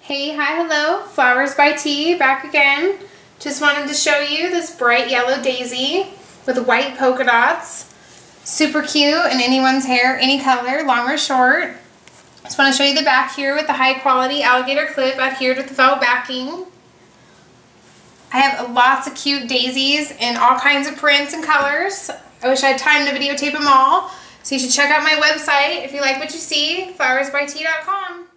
Hey, hi, hello, Flowers by T, back again. Just wanted to show you this bright yellow daisy with white polka dots. Super cute in anyone's hair, any color, long or short. Just want to show you the back here with the high quality alligator clip adhered with the felt backing. I have lots of cute daisies in all kinds of prints and colors. I wish I had time to videotape them all. So you should check out my website if you like what you see, flowersbyt.com.